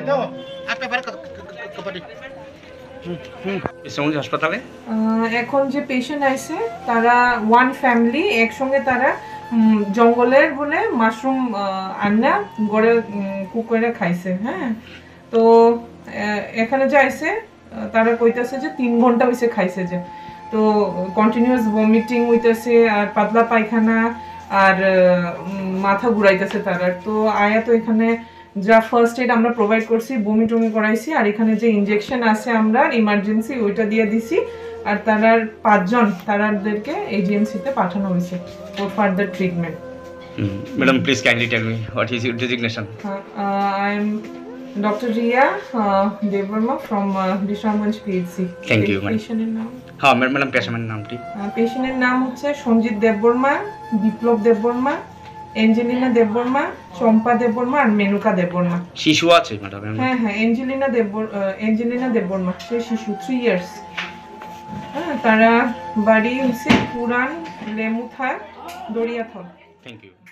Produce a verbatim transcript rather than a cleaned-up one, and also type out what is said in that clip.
হাসপাতালে এখন যে পেশেন্ট আইছে তারা ওয়ান ফ্যামিলি একসঙ্গে তারা জঙ্গলের বলে মাশরুম আন্না গড়ে কুক করে খাইছে। হ্যাঁ, তো এখানে যে আইছে তারা কইতেছে যে তিন ঘন্টা হয়েছে খাইছে, যে তো কন্টিনিউয়াস ভমিটিং হইতেছে আর পাতলা পায়খানা আর মাথা ঘুরাইতেছে তারা। তো আয়া তো এখানে যা ফার্স্ট এড আমরা প্রোভাইড করছি, বমি টমি করাইছি, আর এখানে যে ইনজেকশন আছে আমরা ইমার্জেন্সি ওইটা দিয়ে দিছি। আর তারার পাঁচজন তারাদেরকে এজিএমসিতে পাঠানো হয়েছে for further treatment. Madam please kindly tell me what is your designation? I am doctor Riya Debbarma from Bishramganj PHC. Thank you. পেশেন্টের নাম? হ্যাঁ ম্যাডাম পেশেন্টের নামটি? পেশেন্টের নাম হচ্ছে সঞ্জিত দেববর্মা, বিপ্লব দেববর্মা, এঞ্জেলিনা দেববর্মা, চম্পা দেববর্মা আর মেনুকা দেববর্মা। শিশু আছে ম্যাডাম? হ্যাঁ হ্যাঁ, এঞ্জেলিনা দেব এঞ্জেলিনা দেববর্মা, সে শিশু, থ্রি ইয়ার্স। হ্যাঁ, তারা বাড়ি হচ্ছে পুরান লেমুথা দরিয়াথল। Thank you.